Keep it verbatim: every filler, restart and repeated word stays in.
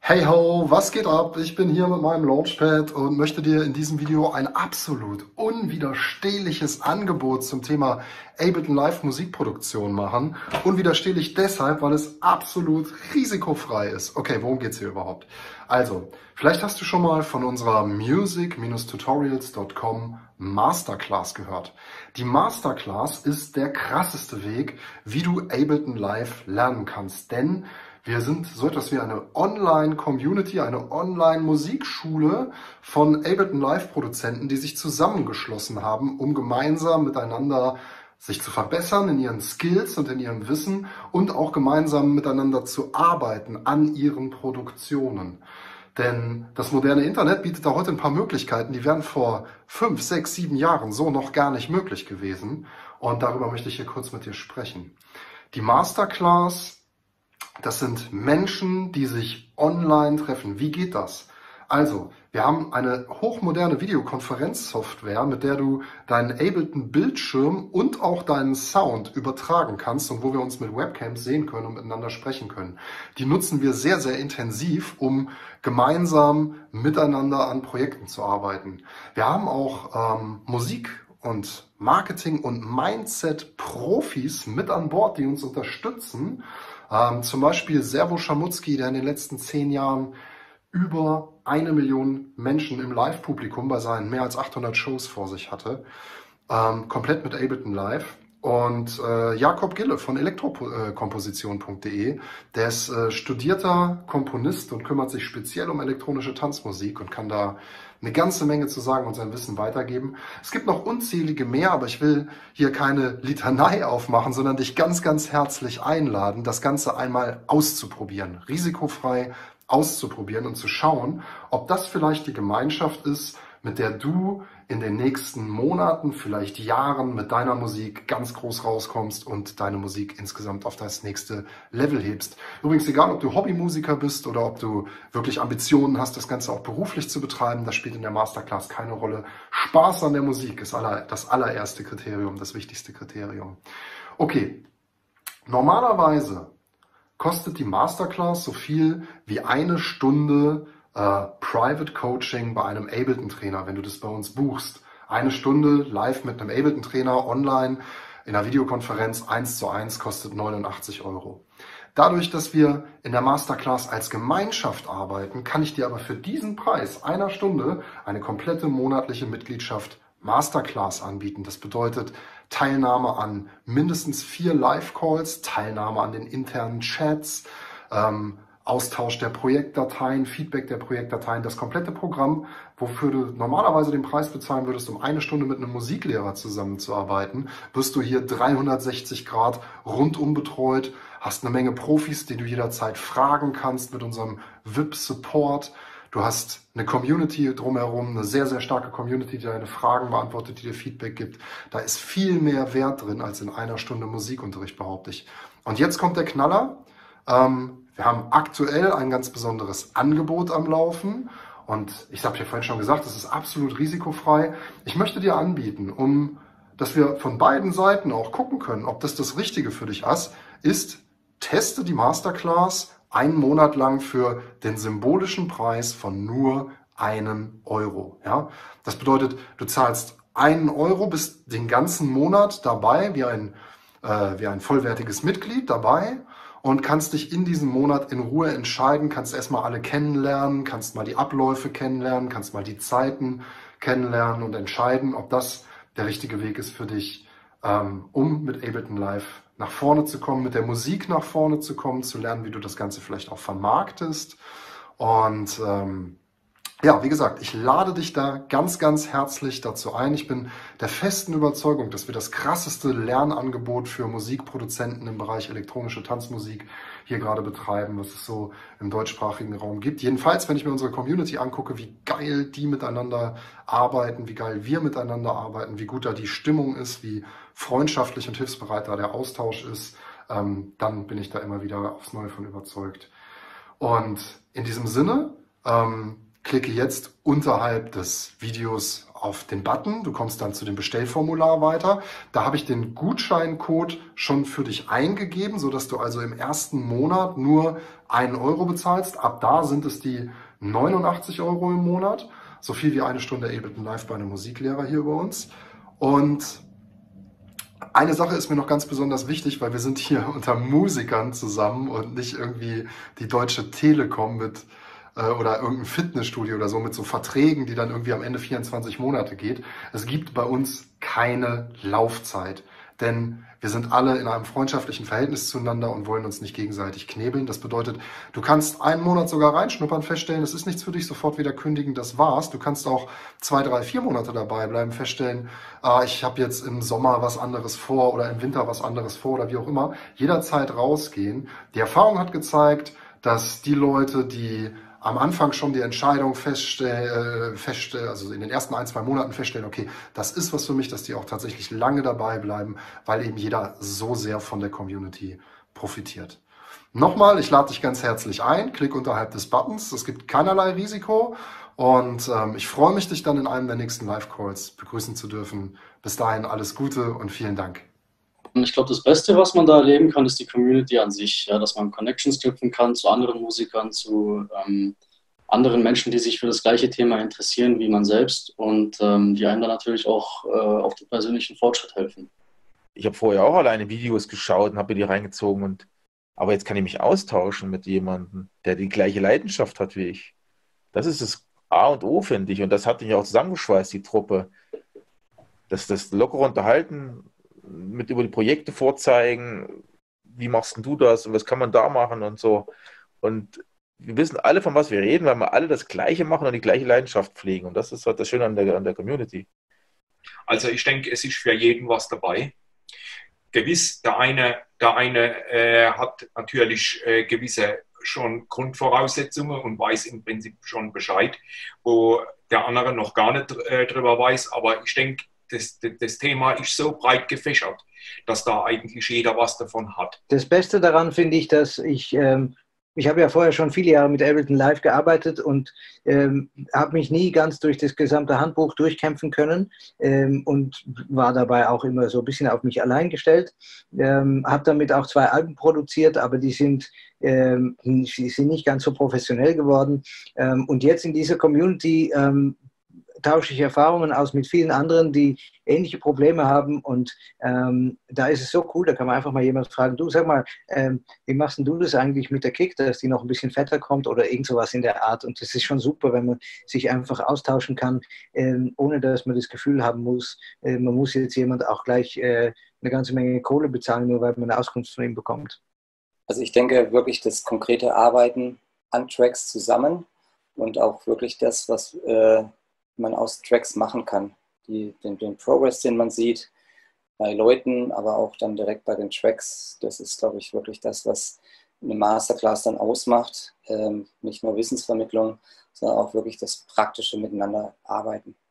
Hey ho, was geht ab? Ich bin hier mit meinem Launchpad und möchte dir in diesem Video ein absolut unwiderstehliches Angebot zum Thema Ableton Live Musikproduktion machen. Unwiderstehlich deshalb, weil es absolut risikofrei ist. Okay, worum geht's hier überhaupt? Also, vielleicht hast du schon mal von unserer music tutorials punkt com Masterclass gehört. Die Masterclass ist der krasseste Weg, wie du Ableton Live lernen kannst, denn wir sind so etwas wie eine Online-Community, eine Online-Musikschule von Ableton Live-Produzenten, die sich zusammengeschlossen haben, um gemeinsam miteinander sich zu verbessern in ihren Skills und in ihrem Wissen und auch gemeinsam miteinander zu arbeiten an ihren Produktionen. Denn das moderne Internet bietet da heute ein paar Möglichkeiten, die wären vor fünf, sechs, sieben Jahren so noch gar nicht möglich gewesen. Und darüber möchte ich hier kurz mit dir sprechen. Die Masterclass, das sind Menschen, die sich online treffen. Wie geht das? Also, wir haben eine hochmoderne Videokonferenzsoftware, mit der du deinen Ableton-Bildschirm und auch deinen Sound übertragen kannst und wo wir uns mit Webcams sehen können und miteinander sprechen können. Die nutzen wir sehr, sehr intensiv, um gemeinsam miteinander an Projekten zu arbeiten. Wir haben auch ähm, Musik und Marketing und Mindset-Profis mit an Bord, die uns unterstützen. Ähm, zum Beispiel Servo Schamutzki, der in den letzten zehn Jahren über eine Million Menschen im Live-Publikum bei seinen mehr als achthundert Shows vor sich hatte, ähm, komplett mit Ableton Live. Und äh, Jakob Gille von elektrokomposition punkt de, der ist äh, studierter Komponist und kümmert sich speziell um elektronische Tanzmusik und kann da eine ganze Menge zu sagen und sein Wissen weitergeben. Es gibt noch unzählige mehr, aber ich will hier keine Litanei aufmachen, sondern dich ganz, ganz herzlich einladen, das Ganze einmal auszuprobieren, risikofrei auszuprobieren und zu schauen, ob das vielleicht die Gemeinschaft ist, mit der du in den nächsten Monaten, vielleicht Jahren mit deiner Musik ganz groß rauskommst und deine Musik insgesamt auf das nächste Level hebst. Übrigens, egal ob du Hobbymusiker bist oder ob du wirklich Ambitionen hast, das Ganze auch beruflich zu betreiben, das spielt in der Masterclass keine Rolle. Spaß an der Musik ist das allererste Kriterium, das wichtigste Kriterium. Okay, normalerweise kostet die Masterclass so viel wie eine Stunde äh, Private Coaching bei einem Ableton-Trainer, wenn du das bei uns buchst. Eine Stunde live mit einem Ableton-Trainer online in einer Videokonferenz eins zu eins kostet neunundachtzig Euro. Dadurch, dass wir in der Masterclass als Gemeinschaft arbeiten, kann ich dir aber für diesen Preis einer Stunde eine komplette monatliche Mitgliedschaft Masterclass anbieten. Das bedeutet Teilnahme an mindestens vier Live-Calls, Teilnahme an den internen Chats, ähm, Austausch der Projektdateien, Feedback der Projektdateien, das komplette Programm, wofür du normalerweise den Preis bezahlen würdest, um eine Stunde mit einem Musiklehrer zusammenzuarbeiten, wirst du hier dreihundertsechzig Grad rundum betreut, hast eine Menge Profis, die du jederzeit fragen kannst mit unserem V I P-Support. Du hast eine Community drumherum, eine sehr, sehr starke Community, die deine Fragen beantwortet, die dir Feedback gibt. Da ist viel mehr Wert drin als in einer Stunde Musikunterricht, behaupte ich. Und jetzt kommt der Knaller. Ähm, wir haben aktuell ein ganz besonderes Angebot am Laufen. Und ich habe ja vorhin schon gesagt, es ist absolut risikofrei. Ich möchte dir anbieten, um, dass wir von beiden Seiten auch gucken können, ob das das Richtige für dich ist, ist, teste die Masterclass einen Monat lang für den symbolischen Preis von nur einem Euro. Ja? Das bedeutet, du zahlst einen Euro, bist den ganzen Monat dabei, wie ein, äh, wie ein vollwertiges Mitglied dabei und kannst dich in diesem Monat in Ruhe entscheiden, kannst erstmal alle kennenlernen, kannst mal die Abläufe kennenlernen, kannst mal die Zeiten kennenlernen und entscheiden, ob das der richtige Weg ist für dich, ähm, um mit Ableton Live nach vorne zu kommen, mit der Musik nach vorne zu kommen, zu lernen, wie du das Ganze vielleicht auch vermarktest. Und ähm, ja, wie gesagt, ich lade dich da ganz, ganz herzlich dazu ein. Ich bin der festen Überzeugung, dass wir das krasseste Lernangebot für Musikproduzenten im Bereich elektronische Tanzmusik hier gerade betreiben, was es so im deutschsprachigen Raum gibt. Jedenfalls, wenn ich mir unsere Community angucke, wie geil die miteinander arbeiten, wie geil wir miteinander arbeiten, wie gut da die Stimmung ist, wie freundschaftlich und hilfsbereit da der Austausch ist, ähm, dann bin ich da immer wieder aufs Neue von überzeugt. Und in diesem Sinne, ähm, klicke jetzt unterhalb des Videos auf den Button, du kommst dann zu dem Bestellformular weiter. Da habe ich den Gutscheincode schon für dich eingegeben, sodass du also im ersten Monat nur einen Euro bezahlst. Ab da sind es die neunundachtzig Euro im Monat, so viel wie eine Stunde Ableton Live bei einem Musiklehrer hier bei uns. Und eine Sache ist mir noch ganz besonders wichtig, weil wir sind hier unter Musikern zusammen und nicht irgendwie die Deutsche Telekom mit äh, oder irgendein Fitnessstudio oder so mit so Verträgen, die dann irgendwie am Ende vierundzwanzig Monate geht. Es gibt bei uns keine Laufzeit, denn wir sind alle in einem freundschaftlichen Verhältnis zueinander und wollen uns nicht gegenseitig knebeln. Das bedeutet, du kannst einen Monat sogar reinschnuppern, feststellen, es ist nichts für dich, sofort wieder kündigen, das war's. Du kannst auch zwei, drei, vier Monate dabei bleiben, feststellen, ah, ich habe jetzt im Sommer was anderes vor oder im Winter was anderes vor oder wie auch immer. Jederzeit rausgehen. Die Erfahrung hat gezeigt, dass die Leute, die am Anfang schon die Entscheidung feststellen, äh, feststellen, also in den ersten ein, zwei Monaten feststellen, okay, das ist was für mich, dass die auch tatsächlich lange dabei bleiben, weil eben jeder so sehr von der Community profitiert. Nochmal, ich lade dich ganz herzlich ein, klick unterhalb des Buttons, es gibt keinerlei Risiko und ähm, ich freue mich, dich dann in einem der nächsten Live-Calls begrüßen zu dürfen. Bis dahin alles Gute und vielen Dank. Und ich glaube, das Beste, was man da erleben kann, ist die Community an sich, ja, dass man Connections knüpfen kann zu anderen Musikern, zu ähm, anderen Menschen, die sich für das gleiche Thema interessieren wie man selbst und ähm, die einem dann natürlich auch äh, auf den persönlichen Fortschritt helfen. Ich habe vorher auch alleine Videos geschaut und habe mir die reingezogen, und aber jetzt kann ich mich austauschen mit jemandem, der die gleiche Leidenschaft hat wie ich. Das ist das A und O, finde ich, und das hat mich auch zusammengeschweißt, die Truppe. Das, das lockere Unterhalten, mit über die Projekte vorzeigen, wie machst denn du das und was kann man da machen und so. Und wir wissen alle, von was wir reden, weil wir alle das Gleiche machen und die gleiche Leidenschaft pflegen. Und das ist halt das Schöne an der, an der Community. Also ich denke, es ist für jeden was dabei. Gewiss, der eine, der eine äh, hat natürlich äh, gewisse schon Grundvoraussetzungen und weiß im Prinzip schon Bescheid, wo der andere noch gar nicht äh, drüber weiß. Aber ich denke, Das, das Thema ist so breit gefächert, dass da eigentlich jeder was davon hat. Das Beste daran finde ich, dass ich, ähm, ich habe ja vorher schon viele Jahre mit Ableton Live gearbeitet und ähm, habe mich nie ganz durch das gesamte Handbuch durchkämpfen können ähm, und war dabei auch immer so ein bisschen auf mich allein gestellt. Ähm, habe damit auch zwei Alben produziert, aber die sind, ähm, die sind nicht ganz so professionell geworden. Ähm, und jetzt in dieser Community ähm, tausche ich Erfahrungen aus mit vielen anderen, die ähnliche Probleme haben, und ähm, da ist es so cool, da kann man einfach mal jemand fragen, du sag mal, ähm, wie machst denn du das eigentlich mit der Kick, dass die noch ein bisschen fetter kommt oder irgend sowas in der Art, und das ist schon super, wenn man sich einfach austauschen kann, ähm, ohne dass man das Gefühl haben muss, äh, man muss jetzt jemand auch gleich äh, eine ganze Menge Kohle bezahlen, nur weil man eine Auskunft von ihm bekommt. Also ich denke wirklich das konkrete Arbeiten an Tracks zusammen und auch wirklich das, was äh, man aus Tracks machen kann. Die, den, den Progress, den man sieht bei Leuten, aber auch dann direkt bei den Tracks, das ist, glaube ich, wirklich das, was eine Masterclass dann ausmacht. Ähm, nicht nur Wissensvermittlung, sondern auch wirklich das praktische Miteinander arbeiten.